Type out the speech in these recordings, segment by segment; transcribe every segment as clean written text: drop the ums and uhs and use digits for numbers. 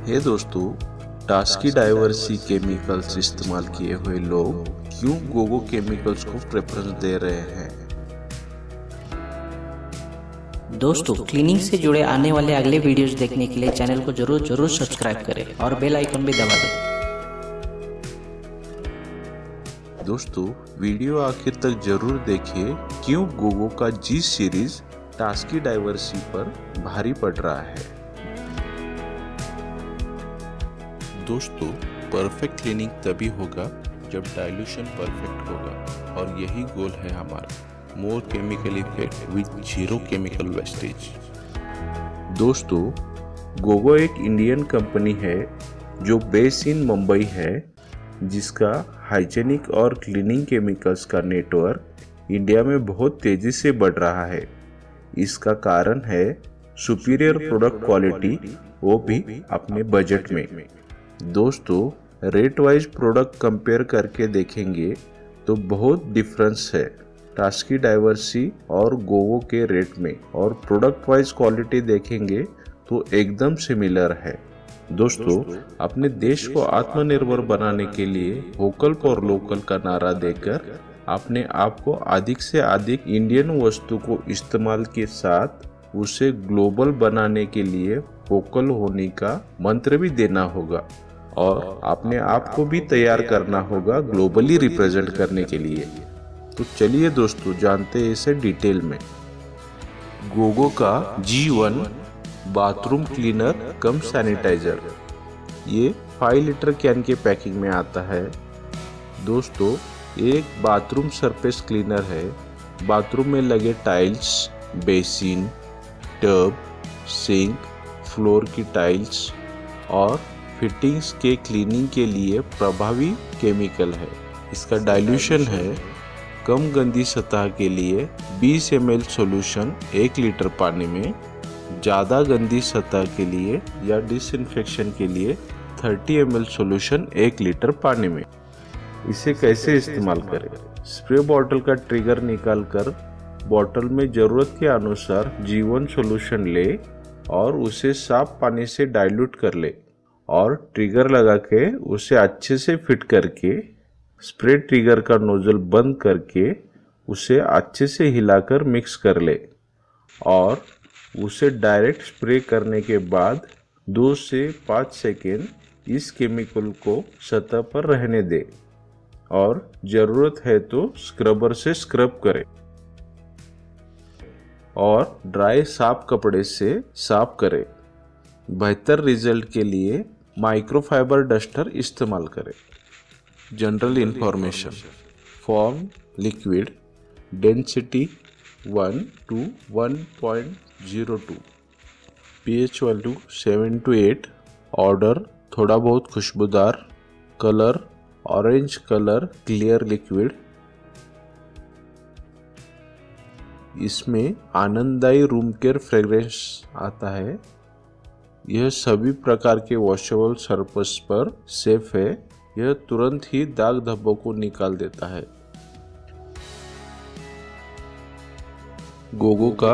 हे दोस्तों, टास्की डाइवर्सी केमिकल्स इस्तेमाल किए हुए लोग क्यों गोगो केमिकल्स को प्रेफरेंस दे रहे हैं? दोस्तों, क्लीनिंग से जुड़े आने वाले अगले वीडियोस देखने के लिए चैनल को जरूर सब्सक्राइब करें और बेल आइकन भी दबा दें। दोस्तों, वीडियो आखिर तक जरूर देखें क्यों गोगो का जी सीरीज टास्की डाइवर्सी पर भारी पड़ रहा है। दोस्तों, परफेक्ट क्लीनिंग तभी होगा जब डाइल्यूशन परफेक्ट होगा और यही गोल है हमारा, more chemical effect with zero chemical wastage. दोस्तों, गोगो एक इंडियन कंपनी है जो बेस इन मुंबई है, जिसका हाइजेनिक और क्लीनिंग केमिकल्स का नेटवर्क इंडिया में बहुत तेजी से बढ़ रहा है। इसका कारण है सुपीरियर प्रोडक्ट क्वालिटी, वो भी अपने बजट में। दोस्तों, रेट वाइज प्रोडक्ट कंपेयर करके देखेंगे तो बहुत डिफरेंस है टास्की डाइवर्सी और गोगो के रेट में, और प्रोडक्ट वाइज क्वालिटी देखेंगे तो एकदम सिमिलर है। दोस्तों, अपने देश को आत्मनिर्भर बनाने के लिए वोकल फॉर लोकल का नारा देकर अपने आप को अधिक से अधिक इंडियन वस्तु को इस्तेमाल के साथ उसे ग्लोबल बनाने के लिए वोकल होने का मंत्र भी देना होगा और अपने आप को भी तैयार करना होगा ग्लोबली रिप्रेजेंट करने के लिए। तो चलिए दोस्तों, जानते हैं इसे डिटेल में। गोगो का G1 बाथरूम क्लीनर कम सैनिटाइजर, ये 5 लीटर कैन के पैकिंग में आता है। दोस्तों, एक बाथरूम सरफेस क्लीनर है। बाथरूम में लगे tiles, basin, tub, sink, floor की टाइल्स और फिटिंग्स के क्लीनिंग के लिए प्रभावी केमिकल है। इसका डाइल्यूशन है कम गंदी सतह के लिए 20 ml सॉल्यूशन 1 लीटर पानी में, ज़्यादा गंदी सतह के लिए या डिसइंफेक्शन के लिए 30 ml सॉल्यूशन 1 लीटर पानी में। इसे कैसे इस्तेमाल करें? स्प्रे बॉटल का ट्रिगर निकालकर बॉटल में ज़रूरत के अनुसार G1 सॉल्यूशन ले और उसे साफ पानी से डाइल्यूट कर ले और ट्रिगर लगा के उसे अच्छे से फिट करके स्प्रे ट्रिगर का नोजल बंद करके उसे अच्छे से हिलाकर मिक्स कर ले और उसे डायरेक्ट स्प्रे करने के बाद 2 से 5 सेकेंड इस केमिकल को सतह पर रहने दे और ज़रूरत है तो स्क्रबर से स्क्रब करें और ड्राई साफ कपड़े से साफ करें। बेहतर रिजल्ट के लिए माइक्रोफाइबर डस्टर इस्तेमाल करें। General information: form liquid, density 1 to 1.02, pH value 7 to 8, order थोड़ा बहुत खुशबूदार, colour orange colour, clear liquid. इसमें आनंददायी रूम केयर फ्रेग्रेंस आता है। यह सभी प्रकार के वॉशेबल सरफेस पर सेफ है। यह तुरंत ही दाग धब्बों को निकाल देता है। गोगो का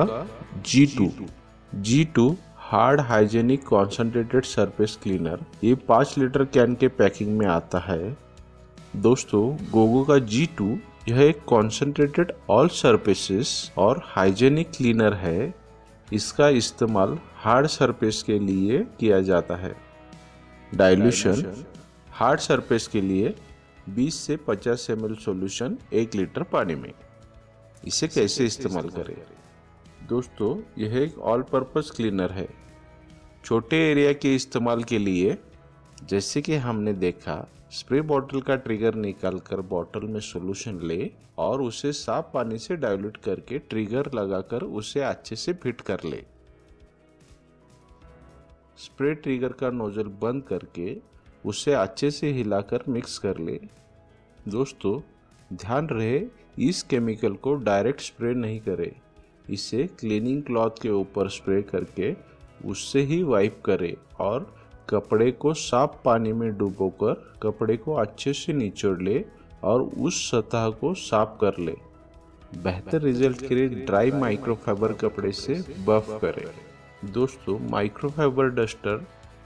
G2 hard hygienic concentrated surface cleaner, ये 5 लीटर कैन के पैकिंग में आता है। दोस्तों, गोगो का G2 यह एक कॉन्सेंट्रेटेड ऑल सरफेसेस और हाइजेनिक क्लीनर है। इसका इस्तेमाल हार्ड सरफेस के लिए किया जाता है। डाइल्यूशन: हार्ड सरफेस के लिए 20 से 50 ml सॉल्यूशन 1 लीटर पानी में। इसे कैसे इस्तेमाल करें? दोस्तों, यह एक ऑल पर्पस क्लीनर है। छोटे एरिया के इस्तेमाल के लिए, जैसे कि हमने देखा, स्प्रे बॉटल का ट्रिगर निकालकर बॉटल में सॉल्यूशन ले और उसे साफ पानी से डाइल्यूट करके ट्रिगर लगाकर उसे अच्छे से फिट कर ले। स्प्रे ट्रिगर का नोजल बंद करके उसे अच्छे से हिलाकर मिक्स कर ले। दोस्तों, ध्यान रहे, इस केमिकल को डायरेक्ट स्प्रे नहीं करें। इसे क्लीनिंग क्लॉथ के ऊपर स्प्रे करके उससे ही वाइप करें और कपड़े को साफ पानी में डुबोकर कपड़े को अच्छे से निचोड़ ले और उस सतह को साफ कर ले। बेहतर रिजल्ट के लिए ड्राई माइक्रोफाइबर कपड़े से बफ करें। दोस्तों, माइक्रोफाइबर डस्टर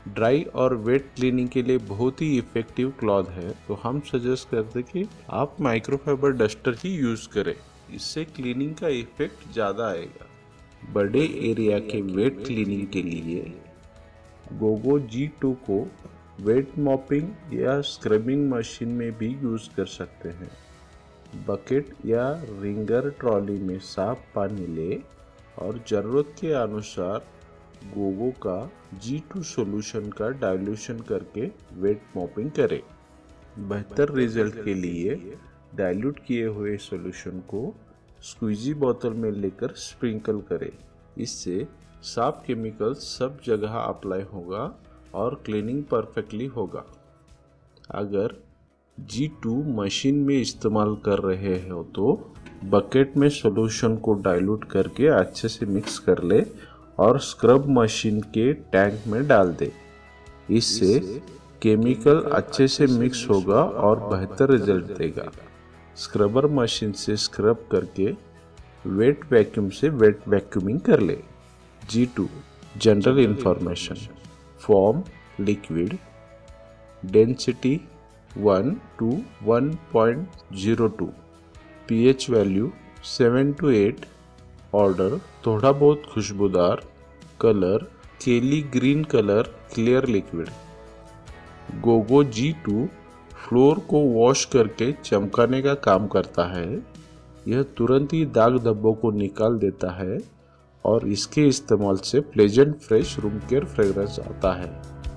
ड्राई और वेट क्लीनिंग के लिए बहुत ही इफेक्टिव क्लॉथ है, तो हम सजेस्ट करते कि आप माइक्रोफाइबर डस्टर ही यूज करें। इससे क्लीनिंग का इफेक्ट ज़्यादा आएगा। बड़े एरिया के वेट क्लीनिंग के लिए गोगो G2 को वेट मॉपिंग या स्क्रबिंग मशीन में भी यूज कर सकते हैं। बकेट या रिंगर ट्रॉली में साफ पानी ले और ज़रूरत के अनुसार गोगो का G2 सॉल्यूशन का डाइल्यूशन करके वेट मॉपिंग करें। बेहतर रिजल्ट के लिए डाइल्यूट किए हुए सॉल्यूशन को स्क्वीजी बोतल में लेकर स्प्रिंकल करें। इससे साफ केमिकल सब जगह अप्लाई होगा और क्लीनिंग परफेक्टली होगा। अगर G2 मशीन में इस्तेमाल कर रहे हो तो बकेट में सॉल्यूशन को डाइल्यूट करके अच्छे से मिक्स कर ले और स्क्रब मशीन के टैंक में डाल दे। इससे केमिकल अच्छे से मिक्स होगा और बेहतर रिजल्ट देगा। स्क्रबर मशीन से स्क्रब करके वेट वैक्यूम से वेट वैक्यूमिंग कर ले। G2 general information, form liquid, density 1 to 1.02, pH value 7 to 8, order थोड़ा बहुत खुशबूदार, colour Kelly green colour, clear liquid. Gogo G2 floor को वॉश करके चमकाने का काम करता है। यह तुरंत ही दाग धब्बों को निकाल देता है और इसके इस्तेमाल से pleasant fresh room care fragrance आता है।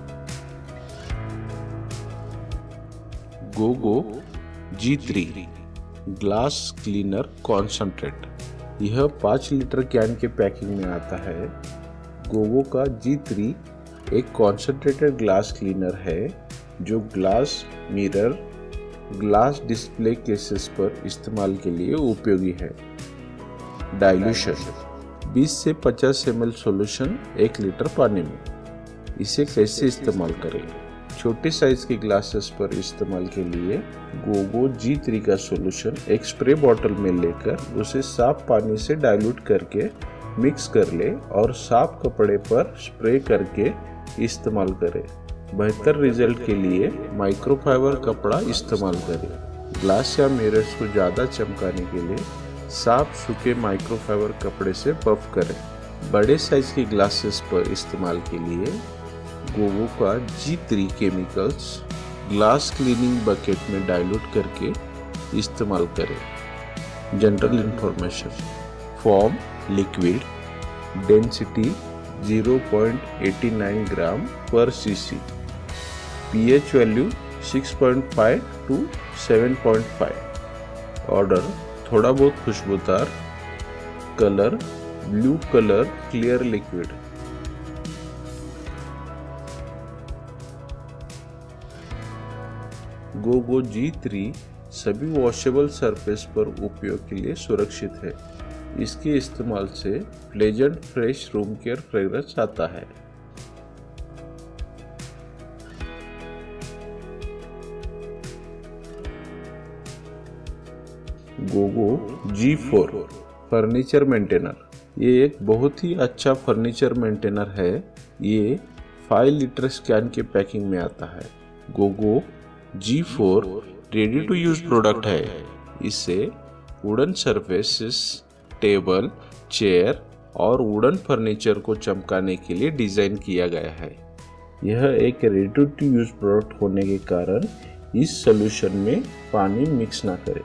Gogo G3 glass cleaner concentrate, यह 5 लीटर कैन के पैकिंग में आता है। गोगो का G3 एक कॉन्सेंट्रेटेड ग्लास क्लीनर है जो glass mirror, glass display cases पर इस्तेमाल के लिए उपयोगी है। डाइल्यूशन 20 से 50 ml सॉल्यूशन 1 लीटर पानी में। इसे कैसे इस्तेमाल करें? छोटे साइज के ग्लासेस पर इस्तेमाल के लिए गोगो G3 का सॉल्यूशन एक स्प्रे बॉटल में लेकर उसे साफ पानी से डाइल्यूट करके मिक्स कर ले और साफ कपड़े पर स्प्रे करके इस्तेमाल करें। बेहतर रिजल्ट के लिए माइक्रोफाइबर कपड़ा इस्तेमाल करें। ग्लास या मिरर्स को ज़्यादा चमकाने के लिए साफ सूखे माइक्रोफाइबर कपड़े से पफ करें। बड़े साइज के ग्लासेस पर इस्तेमाल के लिए गोगो का G3 chemicals glass cleaning bucket में डाइल्यूट करके इस्तेमाल करें। General information, form liquid, density 0.89 gram पर cc, pH value 6.5 to 7.5, order थोड़ा बहुत खुशबूदार, colour blue colour, clear liquid. Gogo G3 सभी वॉशेबल सरफेस पर उपयोग के लिए सुरक्षित है। इसके इस्तेमाल से pleasant fresh room care fragrance आता है। गोगो G4 फर्नीचर मेंटेनर, ये एक बहुत ही अच्छा फर्नीचर मेंटेनर है। ये 5 लीटर कैन के पैकिंग में आता है। Gogo G4 ready to use product है। इससे वुडन सरफेसेस, टेबल, चेयर और वुडन फर्नीचर को चमकाने के लिए डिजाइन किया गया है। यह एक रेडी टू यूज प्रोडक्ट होने के कारण इस सॉल्यूशन में पानी मिक्स ना करें।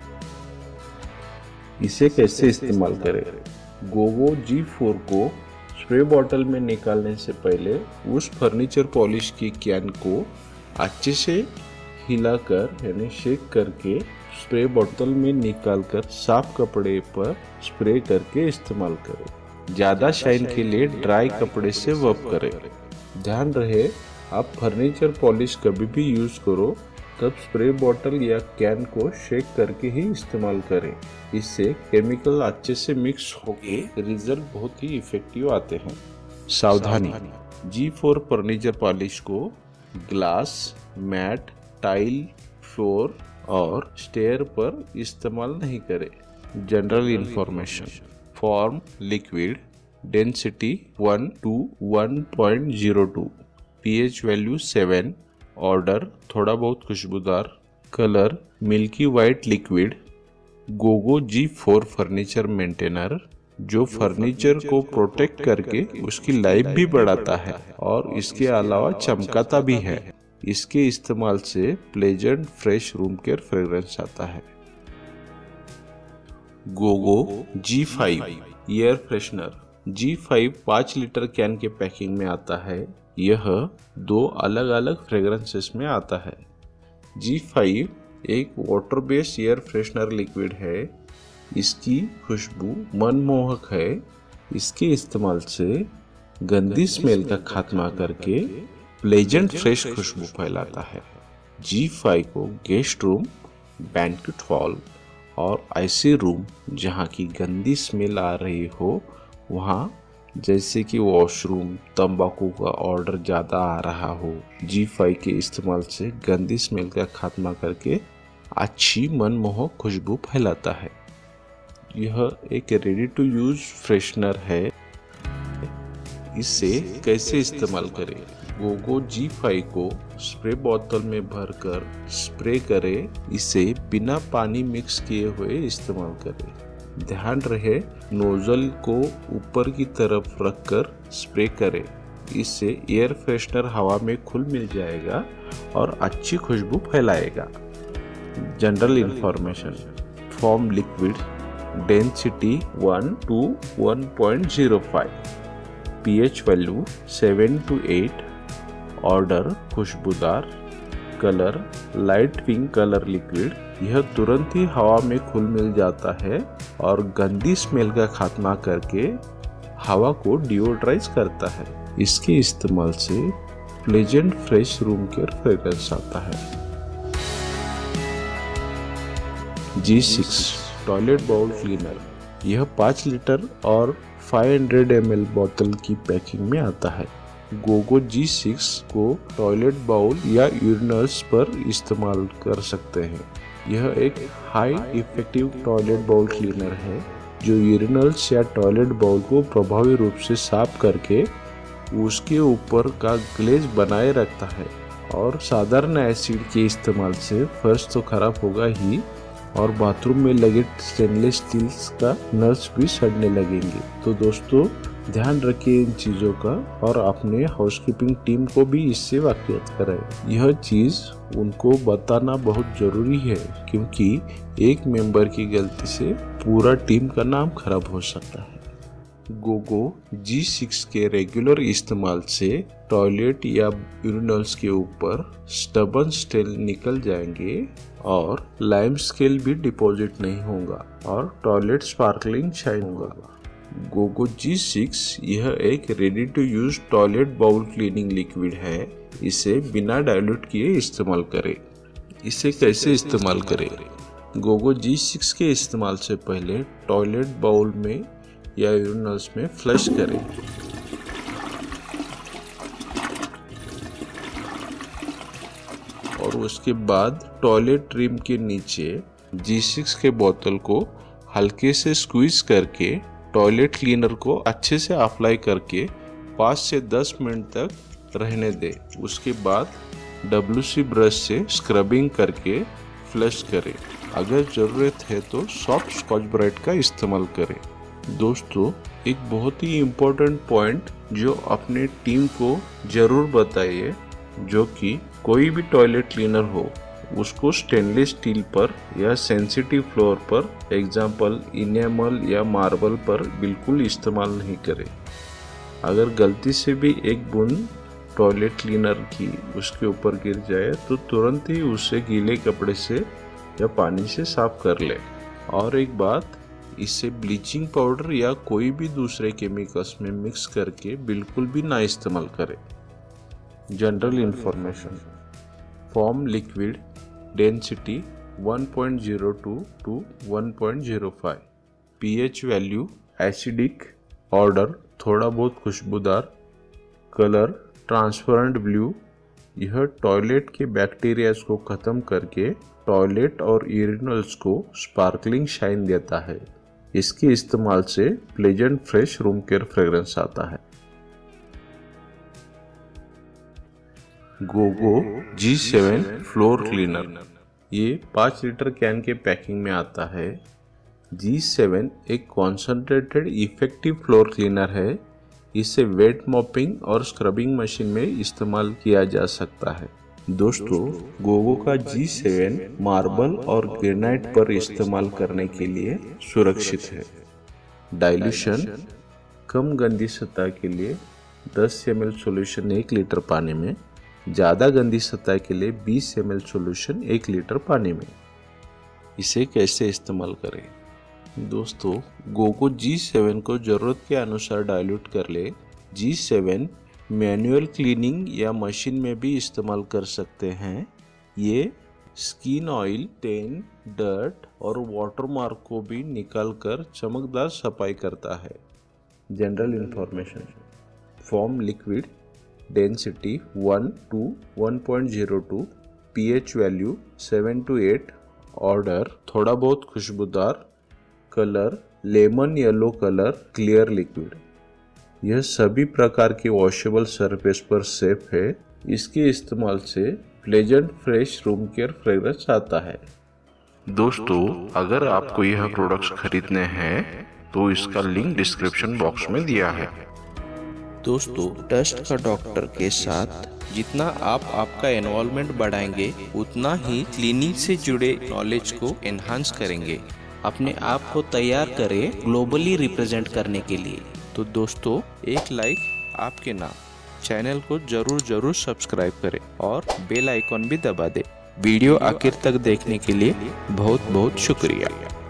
इसे कैसे इस्तेमाल करें? गोगो G4 को स्प्रे बॉटल में निकालने से पहले उस फर्नीचर पॉलिश की कैन को अच्छे से हिलाकर यानी शेक करके स्प्रे बोतल में निकालकर साफ कपड़े पर स्प्रे करके इस्तेमाल करें। ज़्यादा शाइन के लिए ड्राई कपड़े से वॉश करें। ध्यान रहे, आप फर्नीचर पॉलिश कभी भी यूज़ करो तब स्प्रे बोतल या कैन को शेक करके ही इस्तेमाल करें। इससे केमिकल अच्छे से मिक्स होकर रिजल्ट बहुत ही इफेक्टिव आते हैं। सावधानी, G4 फर्नीचर पॉलिश को ग्लास, मैट, टाइल, फ्लोर और स्टेयर पर इस्तेमाल नहीं करें। General information, form liquid, density 1 to 1.02, pH value 7, order थोड़ा बहुत खुशबूदार, colour milky white liquid. Gogo G4 furniture maintainer, जो फर्नीचर को प्रोटेक्ट करके उसकी लाइफ भी बढ़ाता है और इसके अलावा चमकाता भी है। इसके इस्तेमाल से pleasant fresh room care fragrance आता है। Gogo G5 air freshener. G5 5 litre can के पैकिंग में आता है। यह 2 अलग अलग फ्रेग्रेंसेस में आता है। G5 एक water based air freshener liquid है। इसकी खुशबू मनमोहक है। इसके इस्तेमाल से गंदी स्मेल का खात्मा करके प्लेजेंट फ्रेश खुशबू फैलाता है। G5 को गेस्ट रूम, बैंक्वेट हॉल और ऐसे रूम जहाँ की गंदी स्मेल आ रही हो, वहाँ जैसे कि वॉशरूम, तंबाकू का ऑर्डर ज़्यादा आ रहा हो, G5 के इस्तेमाल से गंदी स्मेल का खात्मा करके अच्छी मनमोहक खुशबू फैलाता है। यह एक रेडी टू यूज फ्रेशनर है। इसे कैसे इस्तेमाल करें? गोगो G5 को स्प्रे बोतल में भरकर स्प्रे करें। इसे बिना पानी मिक्स किए हुए इस्तेमाल करें। ध्यान रहे नोजल को ऊपर की तरफ रखकर स्प्रे करें। इससे एयर फ्रेशनर हवा में खुल मिल जाएगा और अच्छी खुशबू फैलाएगा। General information. Form liquid, density 1 to 1.05, pH value 7 to 8, odour खुशबूदार, colour light pink colour liquid. यह तुरंत ही हवा में खुल मिल जाता है और गंदी स्मेल का खात्मा करके हवा को डिओड्राइज करता है। इसके इस्तेमाल से pleasant fresh room care fragrance आता है। G6 toilet bowl cleaner. यह 5 लीटर और 500 ml बोतल की पैकिंग में आता है। गोगो G6 को टॉयलेट बाउल या यूरिनल्स पर इस्तेमाल कर सकते हैं। यह एक high effective toilet bowl cleaner है जो यूरिनल्स या टॉयलेट बाउल को प्रभावी रूप से साफ करके उसके ऊपर का ग्लेज बनाए रखता है। और साधारण एसिड के इस्तेमाल से फर्श तो खराब होगा ही और बाथरूम में लगे स्टेनलेस स्टील का नल्स भी सड़ने लगेंगे। तो दोस्तों ध्यान रखिए इन चीज़ों का और अपने हाउसकीपिंग टीम को भी इससे वाकिफ कराएं। यह चीज़ उनको बताना बहुत ज़रूरी है क्योंकि एक मेंबर की गलती से पूरा टीम का नाम खराब हो सकता है। गोगो G6 के रेगुलर इस्तेमाल से टॉयलेट या यूरिनल्स के ऊपर स्टबन स्टेल निकल जाएंगे और लाइम स्केल भी डिपॉजिट नहीं होगा और टॉयलेट स्पार्कलिंग शाइन होगा। गोगो G6 यह एक ready to use toilet bowl cleaning liquid है। इसे बिना डाइल्यूट किए इस्तेमाल करें। इसे कैसे इस्तेमाल करें? गोगो G6 के इस्तेमाल से पहले टॉयलेट बाउल में या यूरिनल्स में फ्लश करें। और उसके बाद टॉयलेट रिम के नीचे G6 के बोतल को हल्के से स्क्वीज करके टॉयलेट क्लीनर को अच्छे से अप्लाई करके 5 से 10 मिनट तक रहने दें। उसके बाद WC ब्रश से स्क्रबिंग करके फ्लश करें। अगर ज़रूरत है तो सॉफ्ट स्कॉच ब्राइट का इस्तेमाल करें। दोस्तों एक बहुत ही इम्पोर्टेंट पॉइंट जो अपने टीम को ज़रूर बताइए, जो कि कोई भी टॉयलेट क्लीनर हो उसको स्टेनलेस स्टील पर या सेंसिटिव फ्लोर पर, एग्जाम्पल इनेमल या मार्बल पर बिल्कुल इस्तेमाल नहीं करें। अगर गलती से भी एक बूंद टॉयलेट क्लीनर की उसके ऊपर गिर जाए तो तुरंत ही उसे गीले कपड़े से या पानी से साफ कर ले। और एक बात, इसे ब्लीचिंग पाउडर या कोई भी दूसरे केमिकल्स में मिक्स करके बिल्कुल भी ना इस्तेमाल करें। General information. Form liquid, density 1.02 to 1.05, pH value acidic, odour थोड़ा बहुत खुशबूदार, कलर ट्रांसपेरेंट ब्लू। यह टॉयलेट के बैक्टीरियाज को ख़त्म करके टॉयलेट और यूरिनल्स को स्पार्कलिंग शाइन देता है। इसके इस्तेमाल से pleasant fresh room care fragrance आता है। Gogo G7 floor cleaner. ये 5 लीटर कैन के पैकिंग में आता है। G7 एक कॉन्सेंट्रेटेड इफेक्टिव फ्लोर क्लीनर है। इसे वेट मॉपिंग और स्क्रबिंग मशीन में इस्तेमाल किया जा सकता है। दोस्तों, गोगो का G7 मार्बल और ग्रेनाइट पर इस्तेमाल करने के लिए सुरक्षित है। डाइल्यूशन कम गंदी सतह के लिए 10 ml सॉल्यूशन 1 लीटर पानी में, ज़्यादा गंदी सतह के लिए 20 ml सॉल्यूशन 1 लीटर पानी में। इसे कैसे इस्तेमाल करें? दोस्तों, गोगो G7 को ज़रूरत के अनुसार डाइल्यूट कर ले। G7 मैनुअल क्लीनिंग या मशीन में भी इस्तेमाल कर सकते हैं। ये स्किन ऑयल, टेन, डर्ट और वाटर मार्क को भी निकालकर चमकदार सफाई करता है। General information: form liquid, density 1 to 1.02, pH value 7 to 8, order थोड़ा बहुत खुशबूदार, colour lemon yellow colour, clear liquid. यह सभी प्रकार के वॉशेबल सरफेस पर सेफ है। इसके इस्तेमाल से pleasant fresh room care fragrance आता है। दोस्तों, अगर आपको यह प्रोडक्ट्स खरीदने हैं तो इसका लिंक डिस्क्रिप्शन बॉक्स में दिया है। दोस्तों, डस्ट का डॉक्टर के साथ जितना आप आपका इन्वॉल्वमेंट बढ़ाएंगे उतना ही क्लीनिंग से जुड़े नॉलेज को एनहांस करेंगे। अपने आप को तैयार करें ग्लोबली रिप्रेजेंट करने के लिए। तो दोस्तों, एक लाइक आपके नाम। चैनल को जरूर सब्सक्राइब करें और बेल आइकॉन भी दबा दें। वीडियो आखिर तक देखने के लिए बहुत शुक्रिया।